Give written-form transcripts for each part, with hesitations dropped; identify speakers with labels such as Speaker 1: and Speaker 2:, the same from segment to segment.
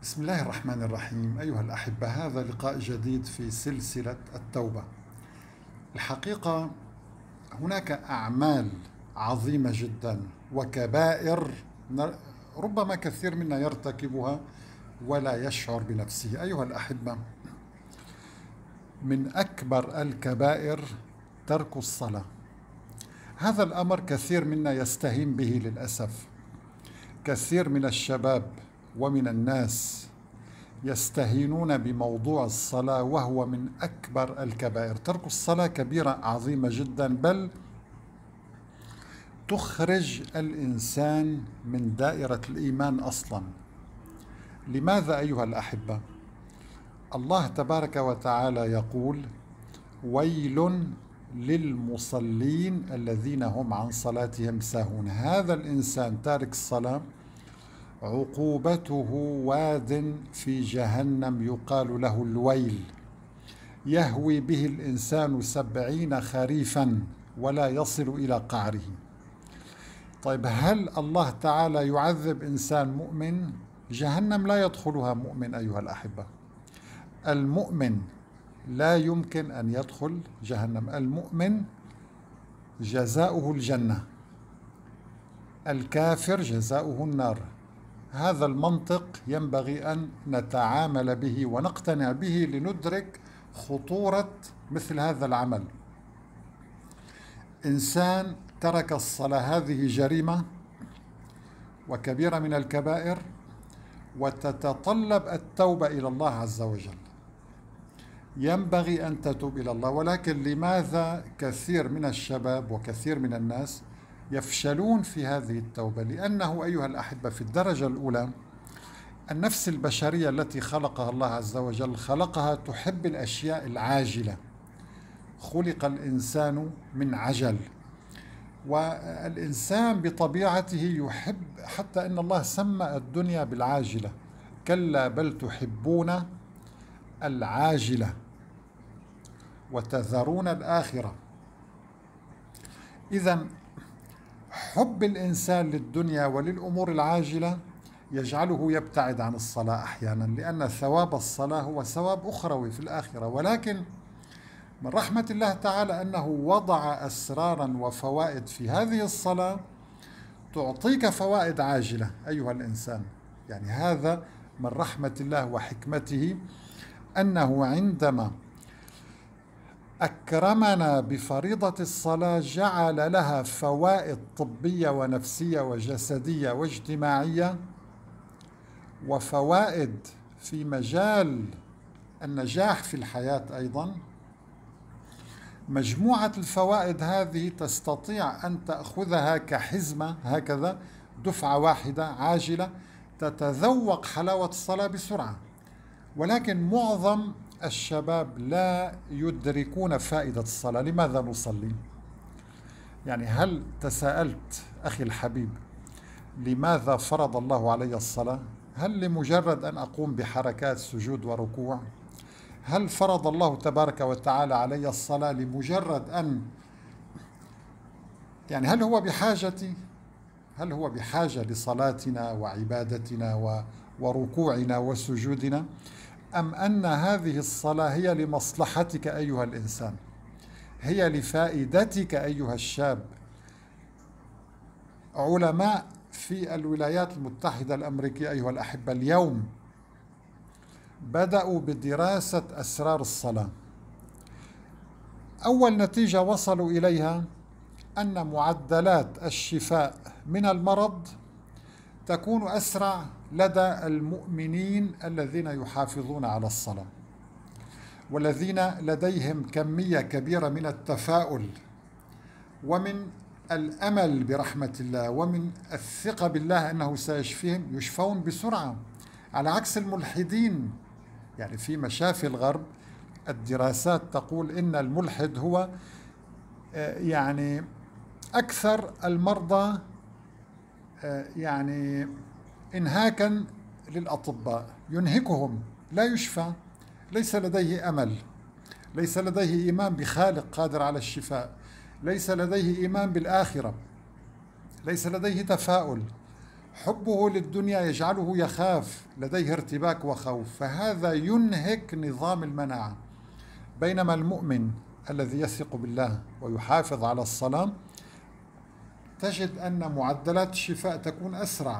Speaker 1: بسم الله الرحمن الرحيم. أيها الأحبة، هذا لقاء جديد في سلسلة التوبة. الحقيقة هناك أعمال عظيمة جدا وكبائر ربما كثير منا يرتكبها ولا يشعر بنفسه. أيها الأحبة، من أكبر الكبائر ترك الصلاة. هذا الأمر كثير منا يستهين به للأسف. كثير من الشباب ومن الناس يستهينون بموضوع الصلاة، وهو من أكبر الكبائر. ترك الصلاة كبيرة عظيمة جدا، بل تخرج الإنسان من دائرة الإيمان أصلا. لماذا أيها الأحبة؟ الله تبارك وتعالى يقول: ويل للمصلين الذين هم عن صلاتهم ساهون. هذا الإنسان تارك الصلاة عقوبته واد في جهنم يقال له الويل، يهوي به الإنسان 70 خريفا ولا يصل إلى قعره. طيب، هل الله تعالى يعذب إنسان مؤمن؟ جهنم لا يدخلها مؤمن أيها الأحبة. المؤمن لا يمكن أن يدخل جهنم. المؤمن جزاؤه الجنة، الكافر جزاؤه النار. هذا المنطق ينبغي أن نتعامل به ونقتنع به لندرك خطورة مثل هذا العمل. إنسان ترك الصلاة، هذه جريمة وكبيرة من الكبائر، وتتطلب التوبة إلى الله عز وجل. ينبغي أن تتوب إلى الله، ولكن لماذا كثير من الشباب وكثير من الناس يفشلون في هذه التوبة؟ لأنه أيها الأحبة، في الدرجة الأولى النفس البشرية التي خلقها الله عز وجل خلقها تحب الأشياء العاجلة. خلق الإنسان من عجل، والإنسان بطبيعته يحب، حتى إن الله سمى الدنيا بالعاجلة: كلا بل تحبون العاجلة وتذرون الآخرة. إذن حب الإنسان للدنيا وللأمور العاجلة يجعله يبتعد عن الصلاة أحيانا، لأن ثواب الصلاة هو ثواب أخروي في الآخرة. ولكن من رحمة الله تعالى أنه وضع أسرارا وفوائد في هذه الصلاة تعطيك فوائد عاجلة أيها الإنسان. يعني هذا من رحمة الله وحكمته، أنه عندما أكرمنا بفريضة الصلاة جعل لها فوائد طبية ونفسية وجسدية واجتماعية، وفوائد في مجال النجاح في الحياة أيضا. مجموعة الفوائد هذه تستطيع أن تأخذها كحزمة، هكذا دفعة واحدة عاجلة، تتذوق حلاوة الصلاة بسرعة. ولكن معظم الشباب لا يدركون فائدة الصلاة. لماذا نصلي؟ يعني هل تساءلت أخي الحبيب لماذا فرض الله علي الصلاة؟ هل لمجرد أن أقوم بحركات سجود وركوع؟ هل فرض الله تبارك وتعالى علي الصلاة لمجرد أن هل هو بحاجتي؟ هل هو بحاجة لصلاتنا وعبادتنا وركوعنا وسجودنا؟ أم أن هذه الصلاة هي لمصلحتك أيها الإنسان، هي لفائدتك أيها الشاب؟ علماء في الولايات المتحدة الأمريكية أيها الأحبة اليوم بدأوا بدراسة أسرار الصلاة. أول نتيجة وصلوا إليها أن معدلات الشفاء من المرض تكون أسرع لدى المؤمنين الذين يحافظون على الصلاة، والذين لديهم كمية كبيرة من التفاؤل ومن الأمل برحمة الله ومن الثقة بالله أنه سيشفيهم، يشفون بسرعة، على عكس الملحدين. يعني في مشافي الغرب الدراسات تقول إن الملحد هو أكثر المرضى إنهاكا للأطباء، ينهكهم، لا يشفى، ليس لديه أمل، ليس لديه إيمان بخالق قادر على الشفاء، ليس لديه إيمان بالآخرة، ليس لديه تفاؤل. حبه للدنيا يجعله يخاف، لديه ارتباك وخوف، فهذا ينهك نظام المناعة. بينما المؤمن الذي يثق بالله ويحافظ على الصلاة تجد أن معدلات الشفاء تكون أسرع.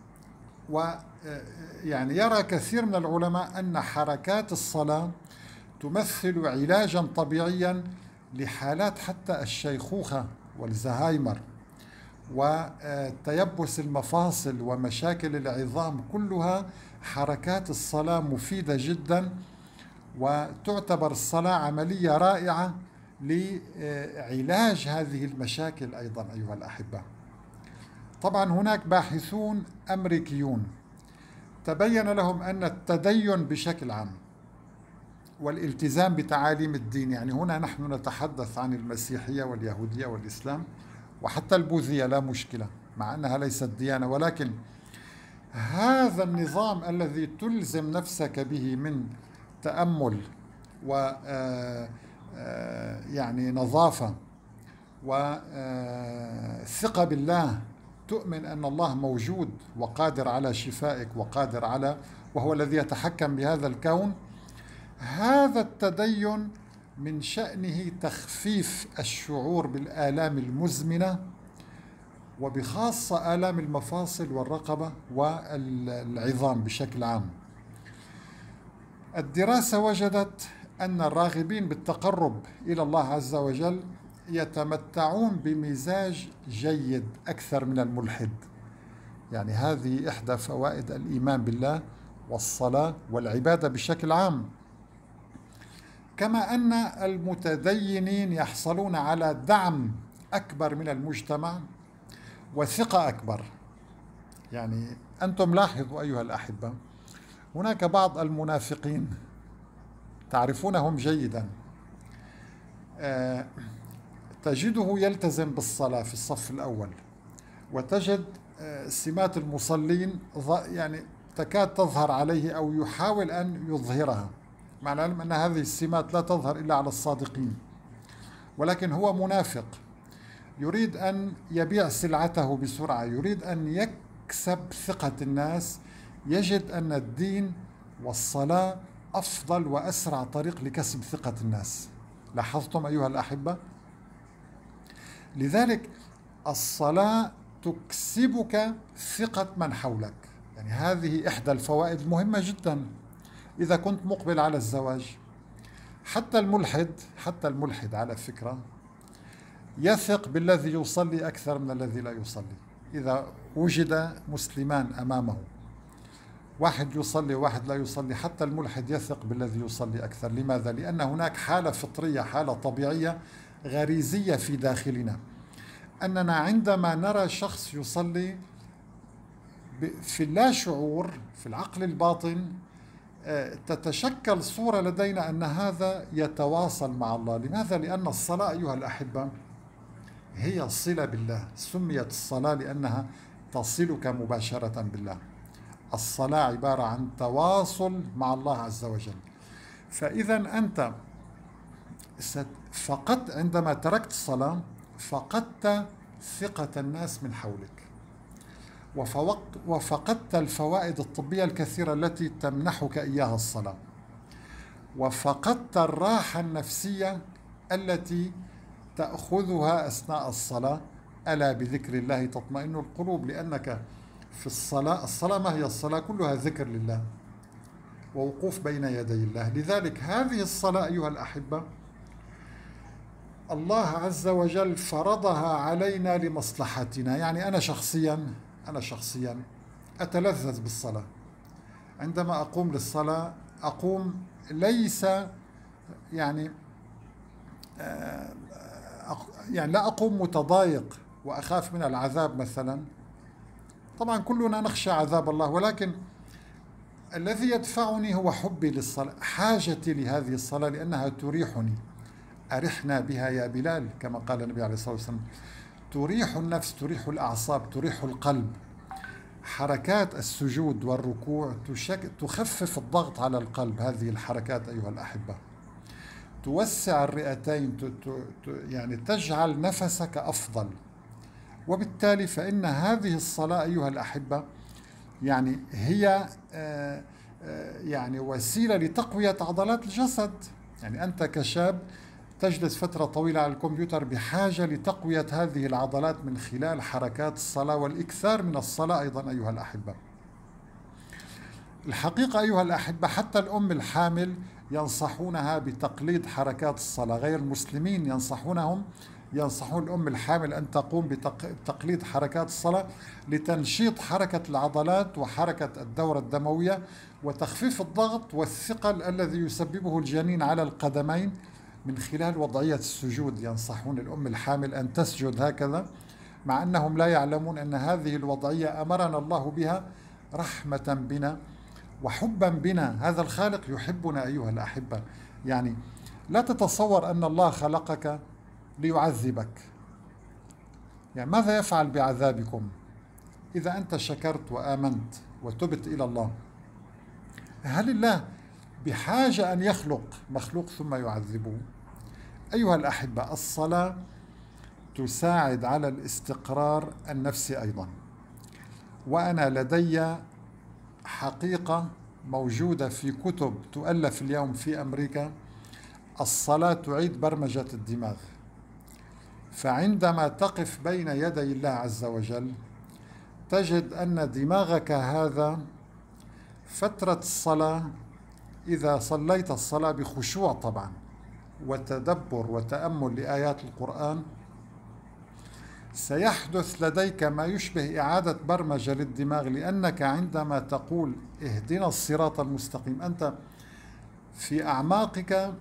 Speaker 1: ويعني يرى كثير من العلماء أن حركات الصلاة تمثل علاجا طبيعيا لحالات حتى الشيخوخة والزهايمر وتيبس المفاصل ومشاكل العظام، كلها حركات الصلاة مفيدة جدا، وتعتبر الصلاة عملية رائعة لعلاج هذه المشاكل أيضا أيها الأحبة. طبعا هناك باحثون أمريكيون تبين لهم أن التدين بشكل عام والالتزام بتعاليم الدين، يعني هنا نحن نتحدث عن المسيحية واليهودية والإسلام وحتى البوذية لا مشكلة مع أنها ليست ديانة، ولكن هذا النظام الذي تلزم نفسك به من تأمل و يعني نظافة وثقة بالله، تؤمن أن الله موجود وقادر على شفائك وقادر على، وهو الذي يتحكم بهذا الكون. هذا التدين من شأنه تخفيف الشعور بالآلام المزمنة، وبخاصة آلام المفاصل والرقبة والعظام بشكل عام. الدراسة وجدت أن الراغبين بالتقرب إلى الله عز وجل يتمتعون بمزاج جيد أكثر من الملحد. يعني هذه إحدى فوائد الإيمان بالله والصلاة والعبادة بشكل عام. كما أن المتدينين يحصلون على دعم أكبر من المجتمع وثقة أكبر. يعني أنتم لاحظوا أيها الأحبة، هناك بعض المنافقين تعرفونهم جيدا، تجده يلتزم بالصلاة في الصف الأول، وتجد سمات المصلين يعني تكاد تظهر عليه أو يحاول أن يظهرها، مع العلم أن هذه السمات لا تظهر إلا على الصادقين، ولكن هو منافق يريد أن يبيع سلعته بسرعة، يريد أن يكسب ثقة الناس. يجد أن الدين والصلاة أفضل وأسرع طريق لكسب ثقة الناس. لاحظتم أيها الأحبة؟ لذلك الصلاة تكسبك ثقة من حولك. يعني هذه إحدى الفوائد المهمة جدا إذا كنت مقبل على الزواج. حتى الملحد على فكرة يثق بالذي يصلي أكثر من الذي لا يصلي. إذا وجد مسلمان أمامه، واحد يصلي وواحد لا يصلي، حتى الملحد يثق بالذي يصلي أكثر. لماذا؟ لأن هناك حالة فطرية، حالة طبيعية غريزية في داخلنا، أننا عندما نرى شخص يصلي في اللاشعور في العقل الباطن تتشكل صورة لدينا أن هذا يتواصل مع الله. لماذا؟ لأن الصلاة أيها الأحبة هي صلة بالله. سميت الصلاة لأنها تصلك مباشرة بالله. الصلاة عبارة عن تواصل مع الله عز وجل. فإذا أنت فقدت عندما تركت الصلاة، فقدت ثقة الناس من حولك، وفقدت الفوائد الطبية الكثيرة التي تمنحك إياها الصلاة، وفقدت الراحة النفسية التي تأخذها أثناء الصلاة. ألا بذكر الله تطمئن القلوب. لأنك في الصلاة ما هي الصلاة؟ كلها ذكر لله ووقوف بين يدي الله. لذلك هذه الصلاة أيها الأحبة الله عز وجل فرضها علينا لمصلحتنا. يعني أنا شخصيا أتلذذ بالصلاة. عندما أقوم للصلاة أقوم ليس يعني لا أقوم متضايق وأخاف من العذاب مثلا. طبعا كلنا نخشى عذاب الله، ولكن الذي يدفعني هو حبي للصلاة، حاجتي لهذه الصلاة لأنها تريحني. أرحنا بها يا بلال كما قال النبي عليه الصلاة والسلام. تريح النفس، تريح الأعصاب، تريح القلب. حركات السجود والركوع تخفف الضغط على القلب. هذه الحركات أيها الأحبة توسع الرئتين، يعني تجعل نفسك أفضل. وبالتالي فإن هذه الصلاة أيها الأحبة يعني هي يعني وسيلة لتقوية عضلات الجسد. يعني أنت كشاب تجلس فترة طويلة على الكمبيوتر، بحاجة لتقوية هذه العضلات من خلال حركات الصلاة والإكثار من الصلاة أيضا أيها الأحبة. الحقيقة أيها الأحبة حتى الأم الحامل ينصحونها بتقليد حركات الصلاة، غير المسلمين ينصحون الأم الحامل أن تقوم بتقليد حركات الصلاة لتنشيط حركة العضلات وحركة الدورة الدموية وتخفيف الضغط والثقل الذي يسببه الجنين على القدمين من خلال وضعية السجود. ينصحون الأم الحامل أن تسجد هكذا، مع أنهم لا يعلمون أن هذه الوضعية أمرنا الله بها رحمة بنا وحبا بنا. هذا الخالق يحبنا أيها الأحبة. يعني لا تتصور أن الله خلقك ليعذبك. يعني ماذا يفعل بعذابكم إذا أنت شكرت وآمنت وتبت إلى الله؟ هل الله بحاجة أن يخلق مخلوق ثم يعذبه؟ أيها الأحبة، الصلاة تساعد على الاستقرار النفسي أيضا. وأنا لدي حقيقة موجودة في كتب تؤلف اليوم في أمريكا: الصلاة تعيد برمجة الدماغ. فعندما تقف بين يدي الله عز وجل تجد أن دماغك هذا فترة الصلاة، إذا صليت الصلاة بخشوع طبعا وتدبر وتأمل لآيات القرآن، سيحدث لديك ما يشبه إعادة برمجة للدماغ، لأنك عندما تقول اهدنا الصراط المستقيم أنت في أعماقك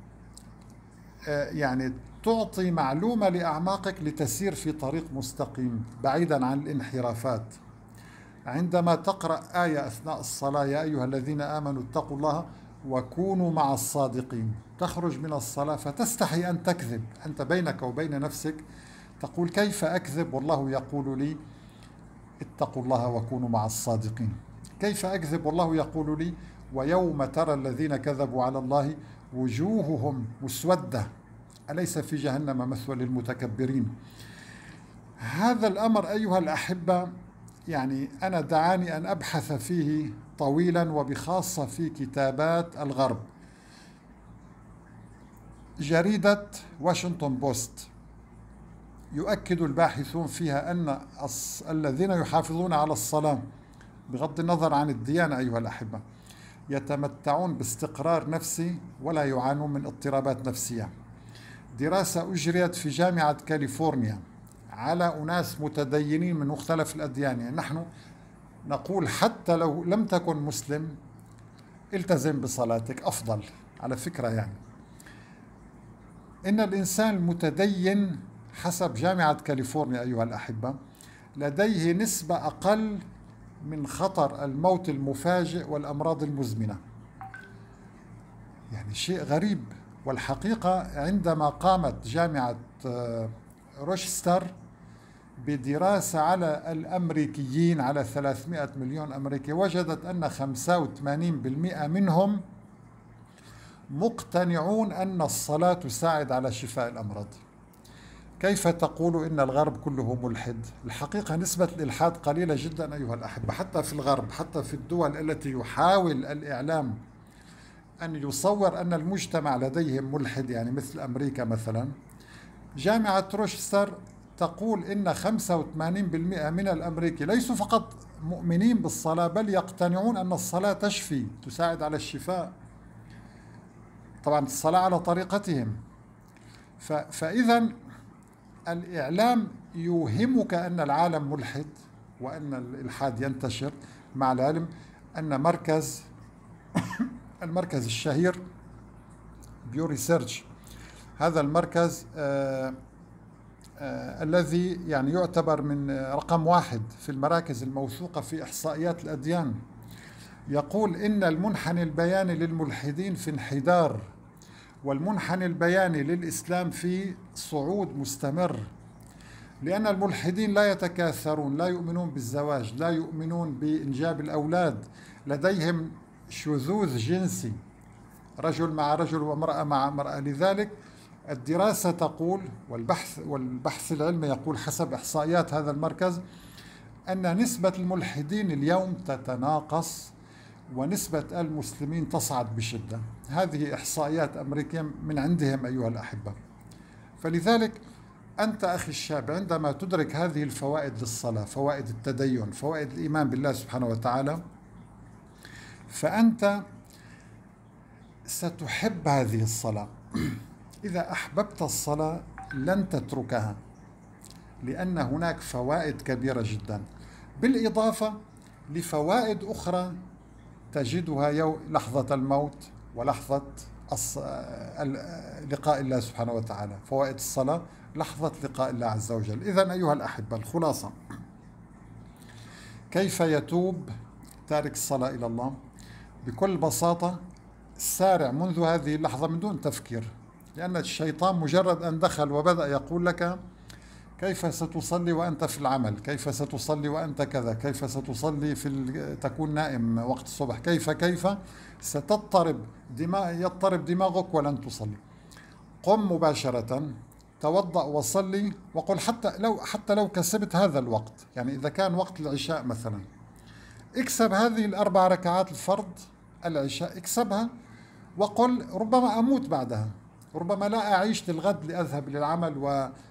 Speaker 1: يعني تعطي معلومة لأعماقك لتسير في طريق مستقيم بعيدا عن الانحرافات. عندما تقرأ آية أثناء الصلاة: يا أيها الذين آمنوا اتقوا الله وكونوا مع الصادقين، تخرج من الصلاة فتستحي أن تكذب. أنت بينك وبين نفسك تقول: كيف أكذب والله يقول لي اتقوا الله وكونوا مع الصادقين؟ كيف أكذب والله يقول لي ويوم ترى الذين كذبوا على الله وجوههم مسودة أليس في جهنم مثوى للمتكبرين؟ هذا الأمر أيها الأحبة يعني أنا دعاني أن أبحث فيه طويلا، وبخاصة في كتابات الغرب. جريدة واشنطن بوست يؤكد الباحثون فيها أن الذين يحافظون على الصلاة بغض النظر عن الديانة أيها الأحبة يتمتعون باستقرار نفسي ولا يعانون من اضطرابات نفسية. دراسة أجريت في جامعة كاليفورنيا على أناس متدينين من مختلف الأديان. يعني نحن نقول حتى لو لم تكن مسلم التزم بصلاتك أفضل على فكرة. يعني إن الإنسان المتدين حسب جامعة كاليفورنيا أيها الأحبة لديه نسبة أقل من خطر الموت المفاجئ والأمراض المزمنة. يعني شيء غريب. والحقيقة عندما قامت جامعة روشستر بدراسة على الأمريكيين، على 300 مليون أمريكي، وجدت أن 85% منهم مقتنعون أن الصلاة تساعد على شفاء الأمراض. كيف تقول إن الغرب كله ملحد؟ الحقيقة نسبة الإلحاد قليلة جدا أيها الأحبة، حتى في الغرب، حتى في الدول التي يحاول الإعلام أن يصور أن المجتمع لديهم ملحد، يعني مثل أمريكا مثلا. جامعة روشستر تقول إن 85% من الأمريكي ليسوا فقط مؤمنين بالصلاة بل يقتنعون أن الصلاة تشفي، تساعد على الشفاء. طبعا الصلاة على طريقتهم. فإذا الإعلام يوهمك أن العالم ملحد وأن الإلحاد ينتشر، مع العلم أن المركز الشهير بيو ريسيرش، هذا المركز الذي يعني يعتبر من رقم 1 في المراكز الموثوقة في إحصائيات الأديان، يقول إن المنحنى البياني للملحدين في انحدار، والمنحنى البياني للإسلام في صعود مستمر، لأن الملحدين لا يتكاثرون، لا يؤمنون بالزواج، لا يؤمنون بإنجاب الأولاد، لديهم شذوذ جنسي، رجل مع رجل وامرأة مع امرأة. لذلك الدراسة تقول والبحث العلمي يقول حسب إحصائيات هذا المركز أن نسبة الملحدين اليوم تتناقص ونسبة المسلمين تصعد بشدة. هذه إحصائيات أمريكية من عندهم أيها الأحبة. فلذلك أنت أخي الشاب عندما تدرك هذه الفوائد للصلاة، فوائد التدين، فوائد الإيمان بالله سبحانه وتعالى، فأنت ستحب هذه الصلاة. إذا أحببت الصلاة لن تتركها، لأن هناك فوائد كبيرة جدا، بالإضافة لفوائد أخرى تجدها لحظة الموت ولحظة لقاء الله سبحانه وتعالى. فوائد الصلاة لحظة لقاء الله عز وجل. إذن أيها الأحبة، الخلاصة: كيف يتوب تارك الصلاة إلى الله؟ بكل بساطة سارع منذ هذه اللحظة من دون تفكير، لأن الشيطان مجرد أن دخل وبدأ يقول لك كيف ستصلي وأنت في العمل، كيف ستصلي وأنت كذا، كيف ستصلي تكون نائم وقت الصبح، كيف يضطرب دماغك ولن تصلي. قم مباشرة، توضأ وصلي، وقل حتى لو كسبت هذا الوقت، يعني إذا كان وقت العشاء مثلا، اكسب هذه الأربع ركعات الفرض العشاء، اكسبها وقل ربما أموت بعدها، ربما لا أعيش للغد لأذهب للعمل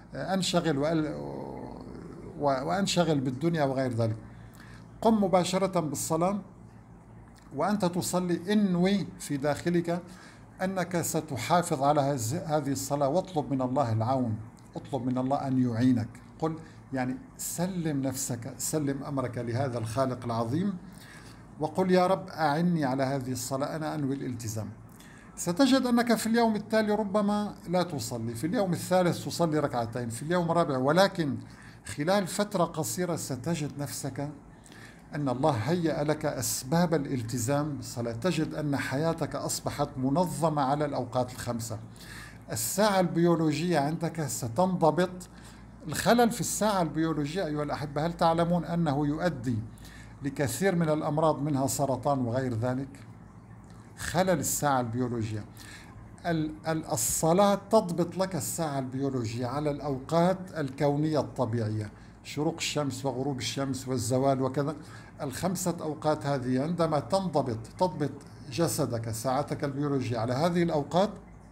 Speaker 1: وأنشغل بالدنيا وغير ذلك. قم مباشرة بالصلاة وأنت تصلي، انوي في داخلك أنك ستحافظ على هذه الصلاة، واطلب من الله العون، اطلب من الله أن يعينك. قل يعني سلم نفسك، سلم أمرك لهذا الخالق العظيم، وقل يا رب أعني على هذه الصلاة، أنا أنوي الالتزام. ستجد أنك في اليوم التالي ربما لا تصلي، في اليوم الثالث تصلي ركعتين، في اليوم الرابع، ولكن خلال فترة قصيرة ستجد نفسك أن الله هيأ لك أسباب الالتزام بالصلاة. تجد أن حياتك أصبحت منظمة على الأوقات الخمسة. الساعة البيولوجية عندك ستنضبط. الخلل في الساعة البيولوجية أيها الأحبة، هل تعلمون أنه يؤدي لكثير من الأمراض منها سرطان وغير ذلك؟ خلل الساعة البيولوجية. الصلاة تضبط لك الساعة البيولوجية على الأوقات الكونية الطبيعية، شروق الشمس وغروب الشمس والزوال وكذا. الخمسة أوقات هذه عندما تضبط جسدك ساعتك البيولوجية على هذه الأوقات،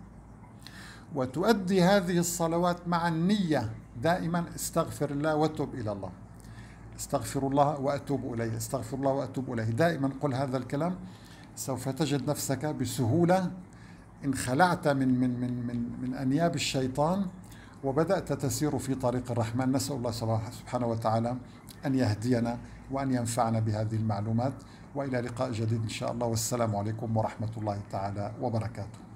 Speaker 1: وتؤدي هذه الصلوات مع النية دائما، استغفر الله وتوب إلى الله، استغفر الله وأتوب إليه، استغفر الله وأتوب إليه، دائما قل هذا الكلام، سوف تجد نفسك بسهولة إن خلعت من أنياب الشيطان وبدأت تسير في طريق الرحمن. نسأل الله سبحانه وتعالى أن يهدينا وأن ينفعنا بهذه المعلومات، وإلى لقاء جديد إن شاء الله، والسلام عليكم ورحمة الله تعالى وبركاته.